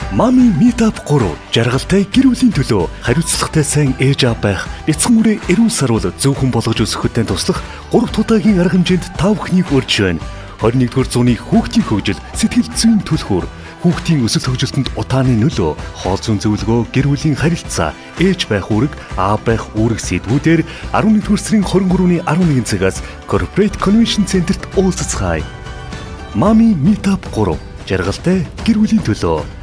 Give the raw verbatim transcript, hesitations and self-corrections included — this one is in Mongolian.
Mami Meetup гурав жаргалтай гэр бүлийн төлөө хариуцлагатай сайн ээж аав байх, бяцхан үрээ эрүүл саруул зөвхөн болгож өсгөхөд туслах гурав удаагийн арга хэмжээнд та бүхнийг урьж байна. двадцать нэгдүгээр зууны хүүхдийн хөгжил, сэтгэл зүйн түлхүүр, хүүхдийн өсөлт хөгжилтөнд утааны нөлөө, хоол зүйн зөвлөгөө, гэр бүлийн харилцаа, ээж байх үүрэг, аав байх үүрэг сэдвүүдээр арван нэгдүгээр сарын хорин гурваны арван нэгэн цагаас Corporate Convention Center-т уулзцгаая. Mami Meetup гурав жаргалтай гэр бүлийн төлөө